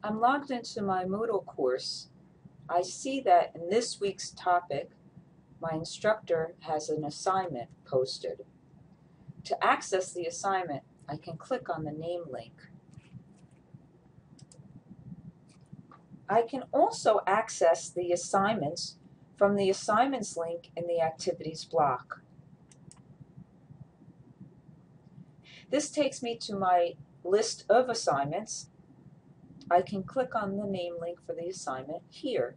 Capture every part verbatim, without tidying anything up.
I'm logged into my Moodle course. I see that in this week's topic, my instructor has an assignment posted. To access the assignment, I can click on the name link. I can also access the assignments from the assignments link in the activities block. This takes me to my list of assignments. I can click on the name link for the assignment here.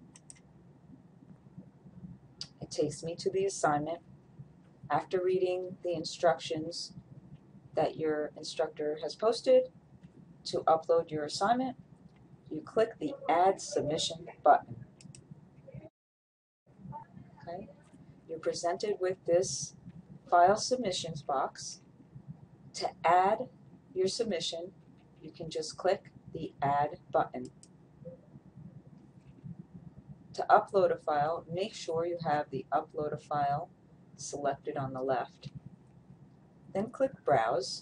It takes me to the assignment. After reading the instructions that your instructor has posted to upload your assignment, you click the Add Submission button. Okay? You're presented with this file submissions box. To add your submission, you can just click the Add button. To upload a file, make sure you have the Upload a File selected on the left. Then click Browse.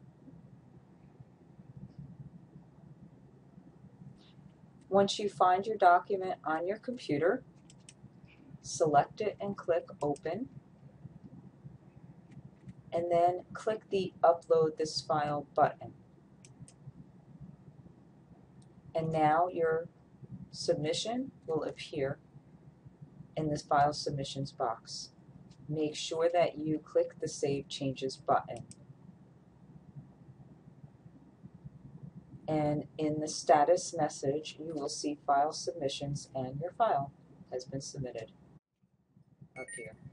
Once you find your document on your computer, select it and click Open, and then click the Upload this file button. And now your submission will appear in this file submissions box. Make sure that you click the Save Changes button. And in the status message, you will see file submissions and your file has been submitted up here.